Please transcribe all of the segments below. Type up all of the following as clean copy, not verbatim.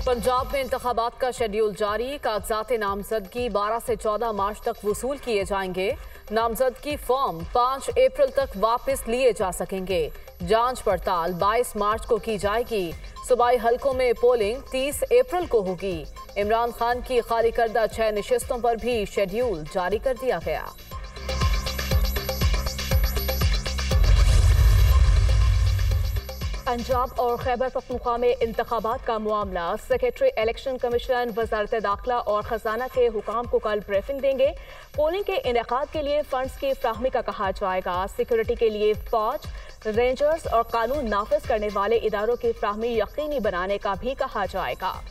पंजाब में इंतखाबात का शेड्यूल जारी। कागजात नामजदगी 12 से 14 मार्च तक वसूल किए जाएंगे। नामजदगी फॉर्म 5 अप्रैल तक वापस लिए जा सकेंगे। जांच पड़ताल 22 मार्च को की जाएगी। सूबाई हलकों में पोलिंग 30 अप्रैल को होगी। इमरान खान की खाली करदा 6 नशिस्तों पर भी शेड्यूल जारी कर दिया गया। पंजाब और खैबर पख्तूनख्वा में इंतखाबात का मामला। सेक्रेटरी इलेक्शन कमीशन वजारत दाखिला और खजाना के हुकाम को कल ब्रीफिंग देंगे। पोलिंग के इनेकाद के लिए फंड्स की फ्राहमी का कहा जाएगा। सिक्योरिटी के लिए फौज, रेंजर्स और कानून नाफिज करने वाले इदारों की फ्राहमी यकीनी बनाने का भी कहा जाएगा।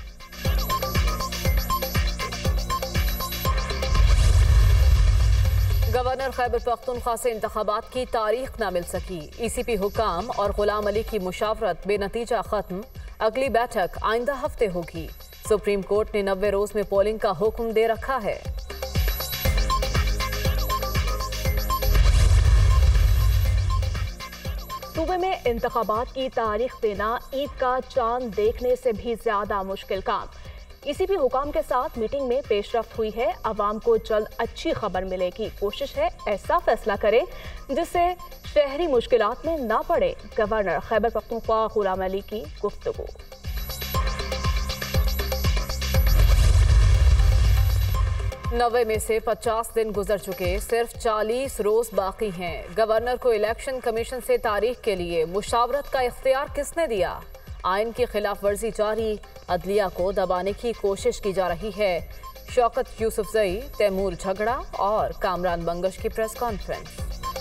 गवर्नर खैबर पख्तूनख्वा से इंतखाबात की तारीख न मिल सकी। ECP हुकाम और गुलाम अली की मुशावरत बेनतीजा खत्म। अगली बैठक आइंदा हफ्ते होगी। सुप्रीम कोर्ट ने 90 रोज में पोलिंग का हुक्म दे रखा है। सूबे में इंतखाबात की तारीख देना ईद का चांद देखने से भी ज्यादा मुश्किल काम। ECP हुकाम के साथ मीटिंग में पेशरफ्त हुई है। अवाम को जल्द अच्छी खबर मिलेगी। कोशिश है ऐसा फैसला करें जिससे शहरी मुश्किलात में ना पड़े। गवर्नर खैबर पख्तूनख्वा गुलाम अली की गुफ्तगू। नवे में से 50 दिन गुजर चुके, सिर्फ 40 रोज बाकी हैं। गवर्नर को इलेक्शन कमीशन से तारीख के लिए मुशावरत का इख्तियार किसने दिया? आइन की खिलाफ वर्जी जारी। अदलिया को दबाने की कोशिश की जा रही है। शौकत यूसुफजई, तैमूर झगड़ा और कामरान बंगश की प्रेस कॉन्फ्रेंस।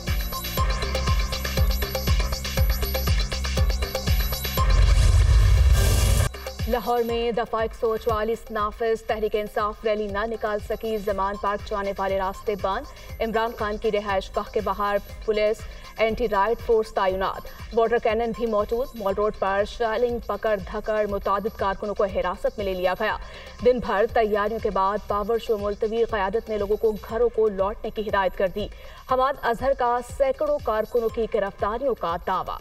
लाहौर में दफा 144 नाफिज। तहरीक इंसाफ रैली न निकाल सकी। जमान पार्क जाने वाले रास्ते बंद। इमरान खान की रिहाइश गाह के बाहर पुलिस, एंटी राइट फोर्स तैनात। वाटर कैनन भी मौजूद। मॉल रोड पर शेलिंग, पकड़ धकड़, मुतादिद कारकुनों को हिरासत में ले लिया गया। दिन भर तैयारियों के बाद पावर शो मुलतवी। क़यादत ने लोगों को घरों को लौटने की हिदायत कर दी। हमाद अजहर का सैकड़ों कारकुनों की गिरफ्तारियों का दावा।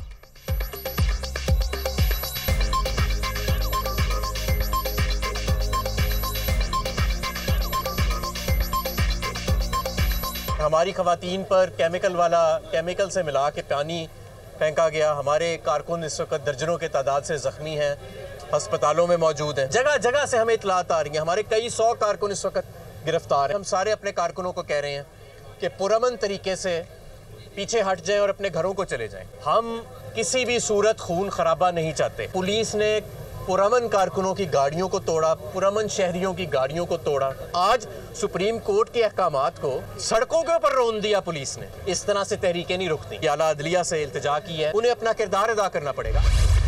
हमारी खवातीन पर केमिकल से मिला के पानी फेंका गया। हमारे कारकुन इस वक्त दर्जनों के तादाद से ज़ख्मी हैं, अस्पतालों में मौजूद हैं। जगह जगह से हमें इतलात आ रही हैं। हमारे कई 100 कारकुन इस वक्त गिरफ्तार हैं। हम सारे अपने कारकुनों को कह रहे हैं कि पुरअमन तरीके से पीछे हट जाएं और अपने घरों को चले जाएं। हम किसी भी सूरत खून खराबा नहीं चाहते। पुलिस ने पुरअमन कारकुनों की गाड़ियों को तोड़ा, पुरअमन शहरियों की गाड़ियों को तोड़ा। आज सुप्रीम कोर्ट के अहकामात को सड़कों के ऊपर रोन दिया पुलिस ने। इस तरह से तहरीकें नहीं रुकती। आला अदलिया से इल्तिजा की है, उन्हें अपना किरदार अदा करना पड़ेगा।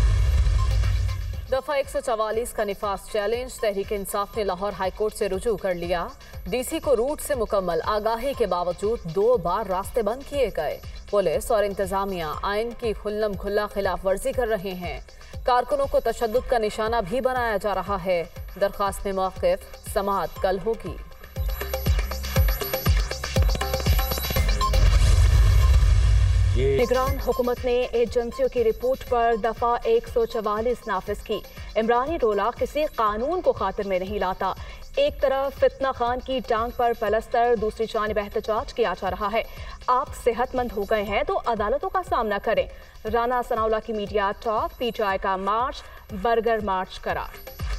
दफा 144 का निफास चैलेंज। तहरीक इंसाफ ने लाहौर हाईकोर्ट से रुजू कर लिया। DC को रूट से मुकम्मल आगाही के बावजूद 2 बार रास्ते बंद किए गए। पुलिस और इंतजामिया आइन की खुल्लम खुल्ला खिलाफ वर्जी कर रहे हैं। कारकुनों को तशद्दुद का निशाना भी बनाया जा रहा है। दरखास्त में मौक़िफ़ समाअत कल होगी। निगरान हुकूमत ने एजेंसियों की रिपोर्ट पर दफा 144 नाफिज की। इमरानी रोला किसी कानून को खातिर में नहीं लाता। एक तरफ फितना खान की टांग पर पलस्तर, दूसरी जानिब एहतजाज किया जा रहा है। आप सेहतमंद हो गए हैं तो अदालतों का सामना करें। राना सनाउल्लाह की मीडिया टॉक। PTI का मार्च बर्गर मार्च करार।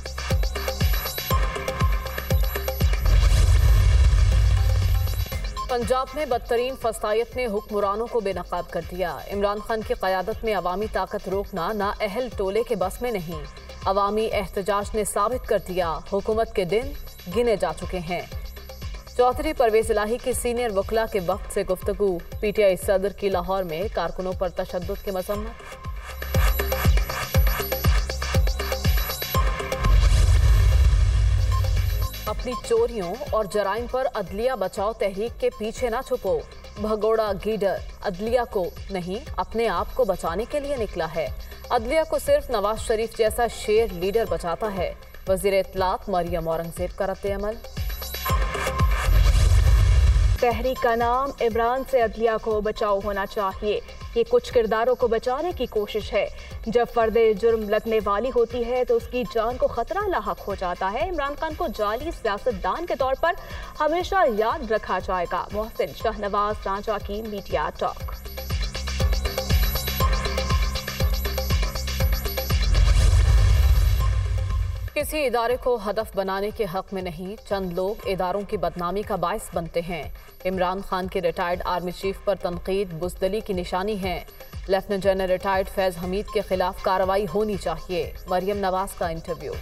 पंजाब में बदतरीन फसायत ने हुक्मरानों को बेनकाब कर दिया। इमरान खान की क़यादत में अवामी ताकत रोकना नाअहल टोले के बस में नहीं। अवामी एहतजाज ने साबित कर दिया हुकूमत के दिन गिने जा चुके हैं। चौधरी परवेज इलाही के सीनियर वकला के वक्त से गुफ्तगू। PTI सदर की लाहौर में कारकुनों पर तशद्दुद की मजम्मत। अपनी चोरियों और जराइम पर अदलिया बचाओ तहरीक के पीछे ना छुपो। भगोड़ा गीडर अदलिया को नहीं, अपने आप को बचाने के लिए निकला है। अदलिया को सिर्फ नवाज शरीफ जैसा शेर लीडर बचाता है। वज़ीर इत्तलात मरियम औरंगज़ेब का रद्द-ए-अमल। तहरीक का नाम इमरान से अदलिया को बचाव होना चाहिए। ये कुछ किरदारों को बचाने की कोशिश है। जब फर्दे जुर्म लगने वाली होती है तो उसकी जान को खतरा लाहक हो जाता है। इमरान खान को जाली सियासतदान के तौर पर हमेशा याद रखा जाएगा। मोहसिन शाहनवाज रांझा की मीडिया टॉक। किसी इदारे को हदफ बनाने के हक में नहीं, चंद लोग इदारों की बदनामी का बायस बनते हैं। इमरान खान के रिटायर्ड आर्मी चीफ पर तनकीद बुज़दिली की निशानी है। Lieutenant general retired Faiz Hameed के खिलाफ कार्रवाई होनी चाहिए। मरियम नवाज का इंटरव्यू।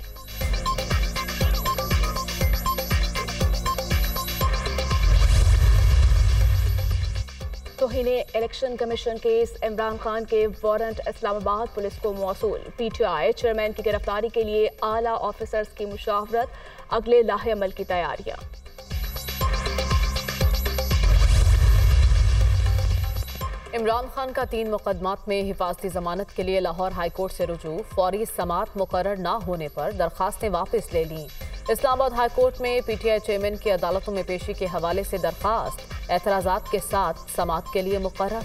तौहीन election commission case Imran Khan के वारंट इस्लामाबाद पुलिस को मौसूल। पीटीआई चेयरमैन की गिरफ्तारी के लिए आला ऑफिसर्स की मुशावरत, अगले लाहे अमल की तैयारियां। इमरान खान का 3 मुकदमात में हिफाजती जमानत के लिए लाहौर हाई कोर्ट से रुजू। फौरी समात मुकर्रर न होने पर दरखास्तें वापस ले लीं। इस्लामाबाद हाई कोर्ट में पीटीआई चेयरमैन की अदालतों में पेशी के हवाले से दरखास्त, एतराजात के साथ समात के लिए मुकर्रर।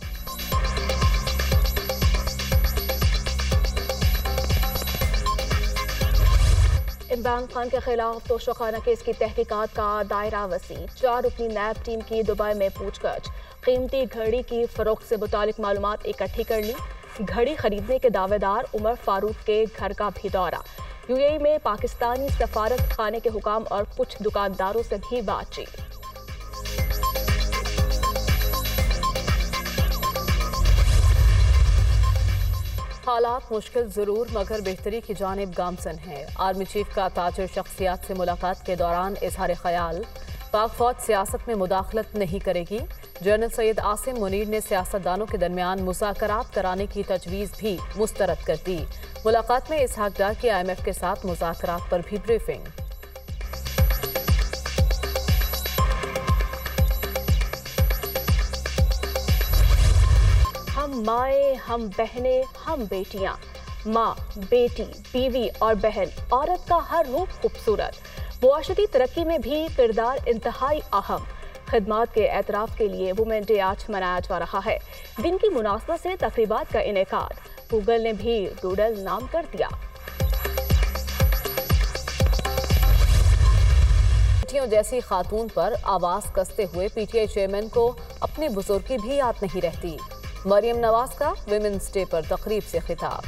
इमरान खान के खिलाफ तोशाखाना केस की तहकीकात का दायरा वसी। 4 रुकनी नैब टीम की दुबई में पूछताछ। कीमती घड़ी की फरोख्त से मुतालिक मालूमात इकट्ठी कर ली। घड़ी खरीदने के दावेदार उमर फारूक के घर का भी दौरा। यूएई में पाकिस्तानी सफारत खाने के हुकाम और कुछ दुकानदारों से भी बातचीत। हालात मुश्किल जरूर मगर बेहतरी की जानिब गामसन है। आर्मी चीफ का ताजर शख्सियात से मुलाकात के दौरान इजहार ख्याल, पाक फौज सियासत में मुदाखलत नहीं करेगी। जनरल सैयद आसिम मुनीर ने सियासतदानों के दरमियान मुज़ाकरात कराने की तजवीज़ भी मुस्तरद कर दी। मुलाकात में इसहाक डार की IMF के साथ मुज़ाकरात पर भी ब्रीफिंग। हम माएँ, हम बहनें, हम बेटियाँ। माँ, बेटी, बीवी और बहन, औरत का हर रूप खूबसूरत। मुआशरती तरक्की में भी किरदार इंतहाई अहम। खिदमात के एतराफ़ के लिए वुमेन डे आज मनाया जा रहा है। दिन की मुनासबत से तकरीबात का इनेकाद। गूगल ने भी डूडल नाम कर दिया। बेटियों जैसी खातून पर आवाज कसते हुए पीटीआई चेयरमैन को अपनी बुजुर्गी भी याद नहीं रहती। मरियम नवाज का विमेंस डे पर तकरीब से खिताब।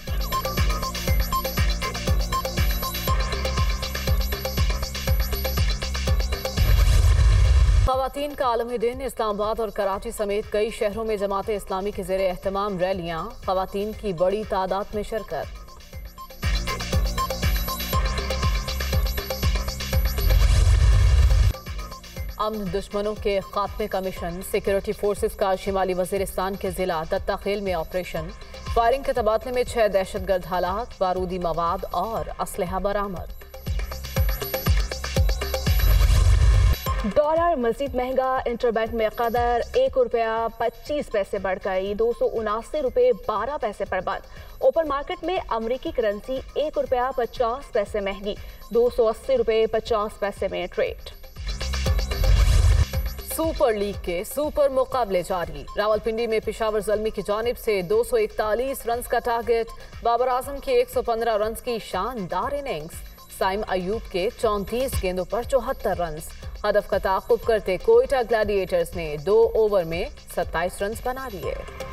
ख़वातीन का आलमी दिन। इस्लामाबाद और कराची समेत कई शहरों में जमात इस्लामी के ज़ेरे एहतमाम रैलियां, ख़वातीन की बड़ी तादाद में शिरकत। अमन दुश्मनों के खात्मे का मिशन। सिक्योरिटी फोर्सेस का शिमाली वजीरिस्तान के जिला दत्ताखेल में ऑपरेशन। फायरिंग के तबादले में 6 दहशतगर्द हलाक, बारूदी मवाद और असलहा बरामद। डॉलर मजीद महंगा। इंटरबैंक में कदर ₹1.25 बढ़ गई, 279 रुपये 12 पैसे पर बंद। ओपन मार्केट में अमरीकी करेंसी ₹1.50 महंगी, 280 रुपये 50 पैसे में ट्रेड। सुपर लीग के सुपर मुकाबले जारी। रावलपिंडी में पेशावर ज़ल्मी की जानिब से 241 रन का टारगेट। बाबर आजम के 115 रन की शानदार इनिंग्स। साइम अयूब के 34 गेंदों पर 74 रन। हदफ का ताक़ुब करते कोयटा ग्लैडिएटर्स ने 2 ओवर में 27 रन बना लिए।